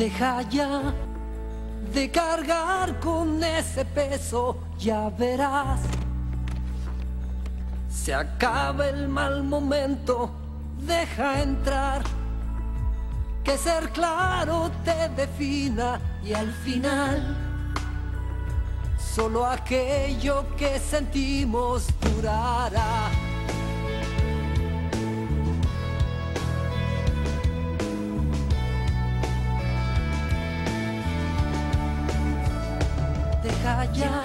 Deja ya de cargar con ese peso, ya verás. Se acaba el mal momento, deja entrar. Que ser claro te defina y al final solo aquello que sentimos durará. Deja ya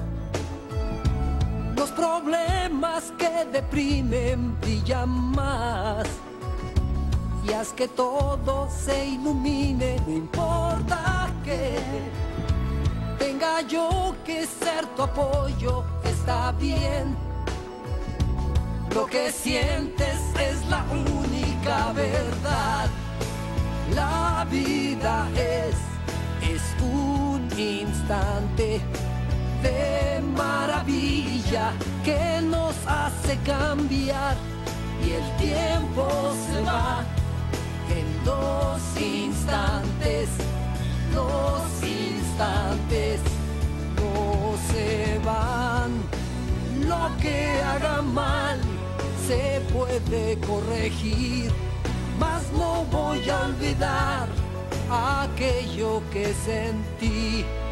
los problemas que deprimen, brillan más. Y haz que todo se ilumine, no importa que tenga yo que ser tu apoyo, está bien. Lo que sientes es la única verdad. La vida es un instante de maravilla que nos hace cambiar y el tiempo se va en dos instantes. Los instantes no se van. Lo que haga mal se puede corregir, mas no voy a olvidar aquello que sentí.